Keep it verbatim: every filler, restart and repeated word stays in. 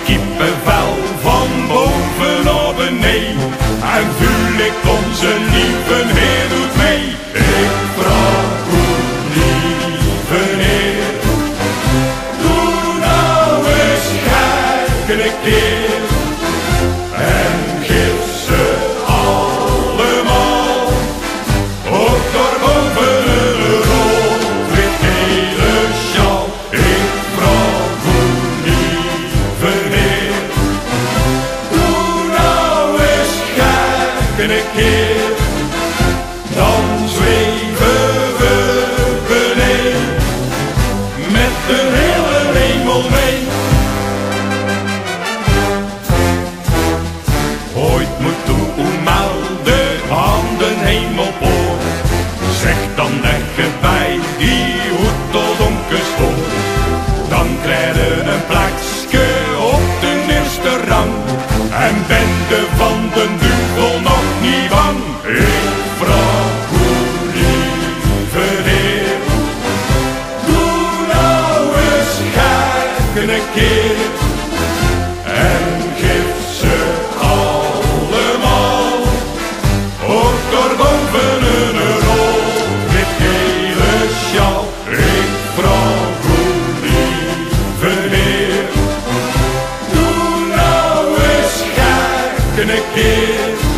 kippenvel van boven naar beneden. En voel ik onze lieve Heer doet mee. Ik vraag u, lieve Heer, doe nou eens gek een keer. En geef ze allemaal, ook daarboven een rood-wit-gele sjaal. Ik vraag u, lieve Heer, doe nou eens gek een keer. Dan zweven we beneden met de hele hemel mee. Ooit moet u melden aan de hemelpoort. Zeg dan dat je bij die hoed tot onkestoor. Dan krijg je een plekje op de eerste rang. En ben de van de duivel nog niet bang. Ik vraag u, lieve Heer, doe nou eens gek een keer. En geef ze allemaal, ook daarboven een rood-wit-gele sjaal. Ik vraag u, lieve Heer, doe nou eens gek een keer.